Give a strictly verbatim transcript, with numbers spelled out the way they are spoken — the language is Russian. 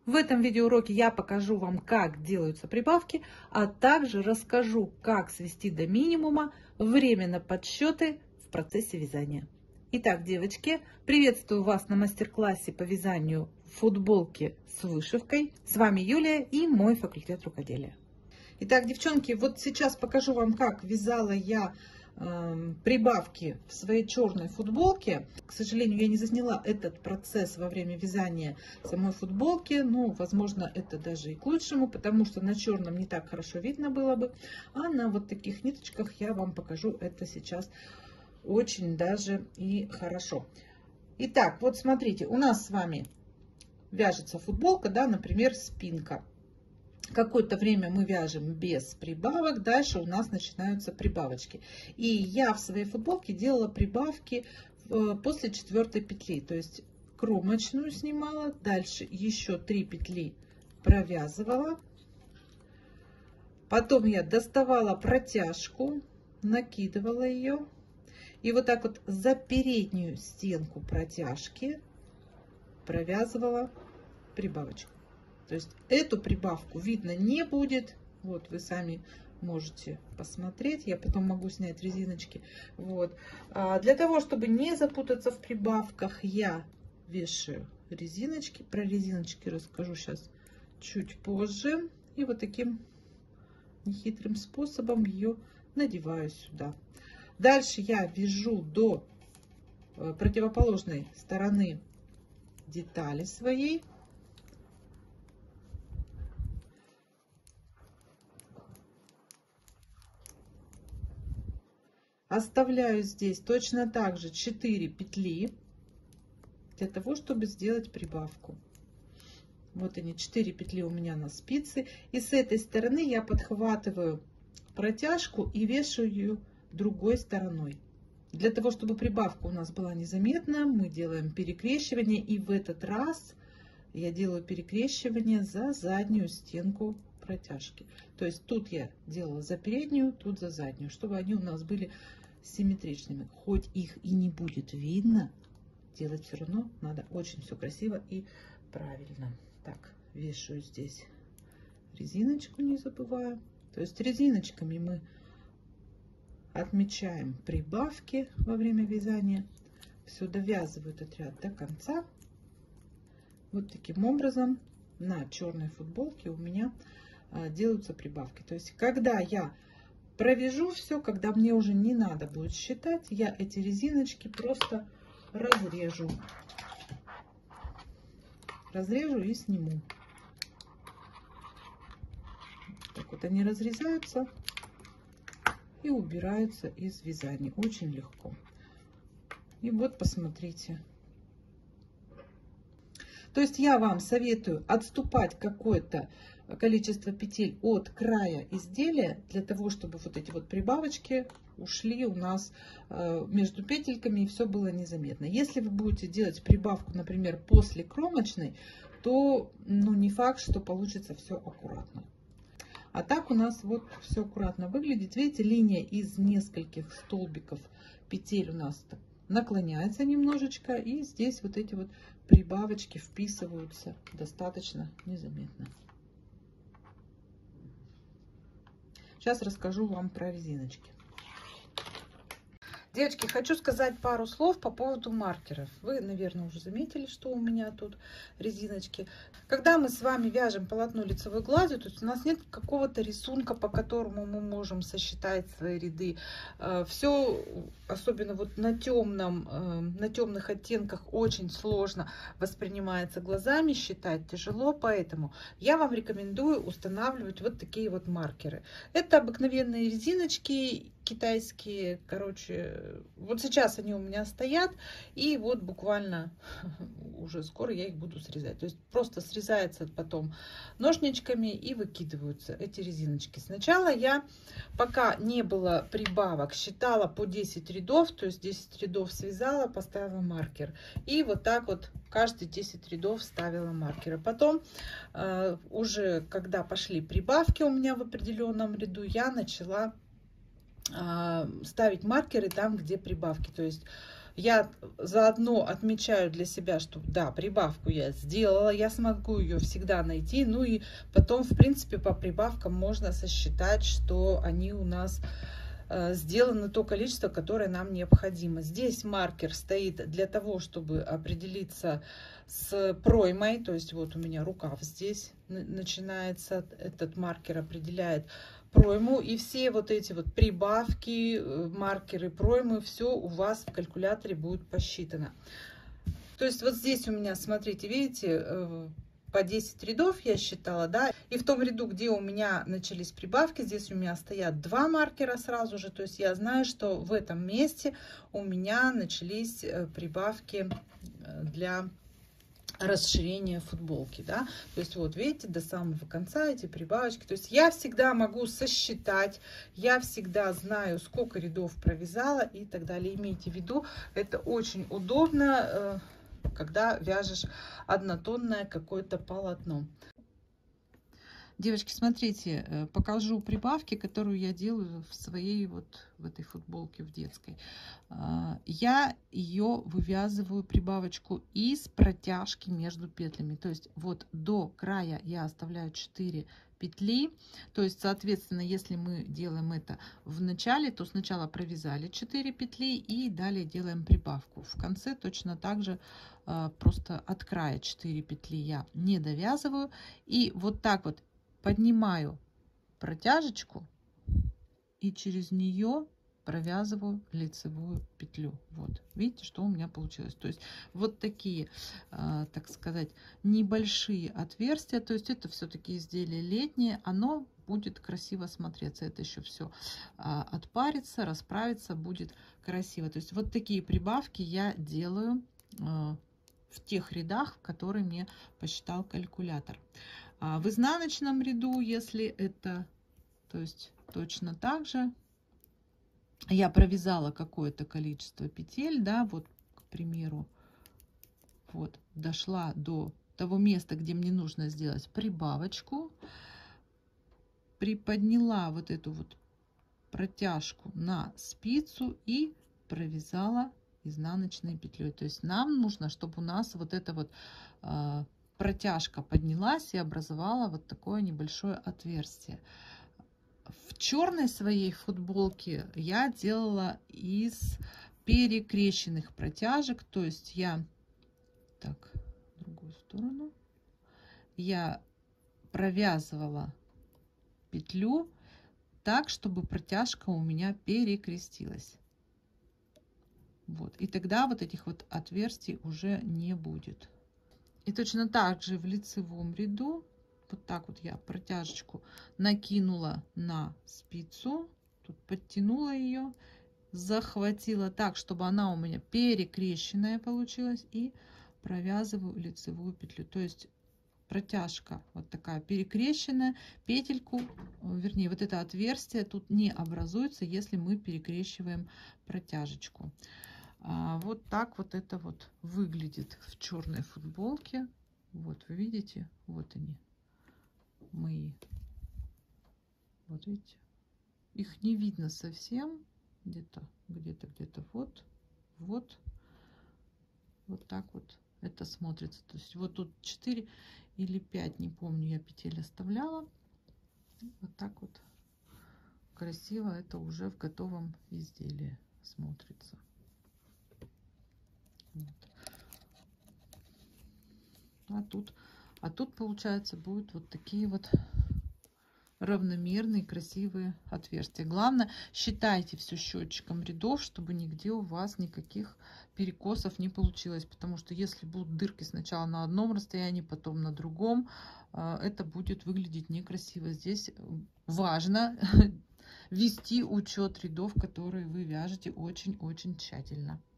В этом видеоуроке я покажу вам, как делаются прибавки, а также расскажу, как свести до минимума время на подсчеты в процессе вязания. Итак, девочки, приветствую вас на мастер-классе по вязанию футболки с вышивкой. С вами Юлия и мой факультет рукоделия. Итак, девчонки, вот сейчас покажу вам, как вязала я э, прибавки в своей черной футболке. К сожалению, я не засняла этот процесс во время вязания самой футболки. Ну, возможно, это даже и к лучшему, потому что на черном не так хорошо видно было бы. А на вот таких ниточках я вам покажу это сейчас очень даже и хорошо. Итак, вот смотрите, у нас с вами вяжется футболка, да, например, спинка. Какое-то время мы вяжем без прибавок, дальше у нас начинаются прибавочки. И я в своей футболке делала прибавки после четвертой петли, то есть кромочную снимала, дальше еще три петли провязывала, потом я доставала протяжку, накидывала ее, и вот так вот за переднюю стенку протяжки провязывала прибавочку. То есть эту прибавку видно не будет. Вот вы сами можете посмотреть. Я потом могу снять резиночки. Вот. А для того, чтобы не запутаться в прибавках, я вешаю резиночки. Про резиночки расскажу сейчас чуть позже. И вот таким нехитрым способом ее надеваю сюда. Дальше я вяжу до противоположной стороны детали своей. Оставляю здесь точно так же четыре петли для того, чтобы сделать прибавку. Вот они, четыре петли у меня на спице. И с этой стороны я подхватываю протяжку и вешаю ее другой стороной. Для того, чтобы прибавка у нас была незаметна, мы делаем перекрещивание. И в этот раз я делаю перекрещивание за заднюю стенку протяжки. То есть тут я делала за переднюю, тут за заднюю, чтобы они у нас были симметричными. Хоть их и не будет видно, делать все равно надо очень все красиво и правильно. Так, вешаю здесь резиночку, не забываю. То есть резиночками мы отмечаем прибавки во время вязания. Все, довязываю этот ряд до конца. Вот таким образом на черной футболке у меня а, делаются прибавки. То есть когда я провяжу все, когда мне уже не надо будет считать, я эти резиночки просто разрежу. Разрежу и сниму. Так вот они разрезаются и убираются из вязания. Очень легко. И вот посмотрите. То есть я вам советую отступать какое-то количество петель от края изделия, для того, чтобы вот эти вот прибавочки ушли у нас между петельками и все было незаметно. Если вы будете делать прибавку, например, после кромочной, то ну, не факт, что получится все аккуратно. А так у нас вот все аккуратно выглядит. Видите, линия из нескольких столбиков петель у нас наклоняется немножечко. И здесь вот эти вот прибавочки вписываются достаточно незаметно. Сейчас расскажу вам про резиночки. Девочки, хочу сказать пару слов по поводу маркеров. Вы, наверное, уже заметили, что у меня тут резиночки. Когда мы с вами вяжем полотно лицевой гладью, то есть у нас нет какого-то рисунка, по которому мы можем сосчитать свои ряды. Все, особенно вот на темном, на темных оттенках, очень сложно воспринимается глазами, считать тяжело, поэтому я вам рекомендую устанавливать вот такие вот маркеры. Это обыкновенные резиночки китайские, короче, вот сейчас они у меня стоят, и вот буквально уже скоро я их буду срезать. То есть просто срезается потом ножничками и выкидываются эти резиночки. Сначала я, пока не было прибавок, считала по десять рядов, то есть десять рядов связала, поставила маркер. И вот так вот каждые десять рядов ставила маркеры. Потом э, уже когда пошли прибавки у меня в определенном ряду, я начала ставить маркеры там, где прибавки. То есть я заодно отмечаю для себя, что да, прибавку я сделала, я смогу ее всегда найти. Ну и потом, в принципе, по прибавкам можно сосчитать, что они у нас сделано то количество, которое нам необходимо. Здесь маркер стоит для того, чтобы определиться с проймой. То есть вот у меня рукав здесь начинается. Этот маркер определяет пройму. И все вот эти вот прибавки, маркеры проймы, все у вас в калькуляторе будет посчитано. То есть вот здесь у меня, смотрите, видите, по десять рядов я считала, да, и в том ряду, где у меня начались прибавки, здесь у меня стоят два маркера сразу же, то есть я знаю, что в этом месте у меня начались прибавки для расширения футболки, да, то есть вот видите, до самого конца эти прибавочки, то есть я всегда могу сосчитать, я всегда знаю, сколько рядов провязала и так далее. Имейте в виду, это очень удобно, когда вяжешь однотонное какое-то полотно. Девочки, смотрите, покажу прибавки, которую я делаю в своей вот в этой футболке в детской. Я ее вывязываю прибавочку из протяжки между петлями. То есть вот до края я оставляю четыре петли. То есть, соответственно, если мы делаем это в начале, то сначала провязали четыре петли и далее делаем прибавку. В конце точно так же просто от края четыре петли я не довязываю. И вот так вот поднимаю протяжечку и через нее провязываю лицевую петлю. Вот, видите, что у меня получилось. То есть вот такие, э, так сказать, небольшие отверстия. То есть это все-таки изделие летнее, оно будет красиво смотреться. Это еще все э, отпарится, расправится, будет красиво. То есть вот такие прибавки я делаю э, в тех рядах, которые мне посчитал калькулятор. А в изнаночном ряду, если это, то есть точно так же, я провязала какое-то количество петель, да, вот, к примеру, вот, дошла до того места, где мне нужно сделать прибавочку, приподняла вот эту вот протяжку на спицу и провязала изнаночной петлей. То есть нам нужно, чтобы у нас вот эта вот э, протяжка поднялась и образовала вот такое небольшое отверстие. В черной своей футболке я делала из перекрещенных протяжек, то есть я так, в другую сторону, я провязывала петлю так, чтобы протяжка у меня перекрестилась. Вот, и тогда вот этих вот отверстий уже не будет. И точно так же в лицевом ряду, вот так вот я протяжечку накинула на спицу, тут подтянула ее, захватила так, чтобы она у меня перекрещенная получилась, и провязываю лицевую петлю. То есть протяжка вот такая перекрещенная, петельку, вернее, вот это отверстие тут не образуется, если мы перекрещиваем протяжечку. А вот так вот это вот выглядит в черной футболке. Вот вы видите, вот они мои. Вот видите, их не видно совсем, где-то, где-то, где-то вот, вот, вот так вот это смотрится. То есть вот тут четыре или пять, не помню, я петель оставляла. Вот так вот красиво это уже в готовом изделии смотрится. Вот. А тут, а тут получается будет вот такие вот равномерные красивые отверстия. Главное, считайте все счетчиком рядов, чтобы нигде у вас никаких перекосов не получилось, потому что если будут дырки сначала на одном расстоянии, потом на другом, это будет выглядеть некрасиво. Здесь важно вести учет рядов, которые вы вяжете, очень-очень тщательно.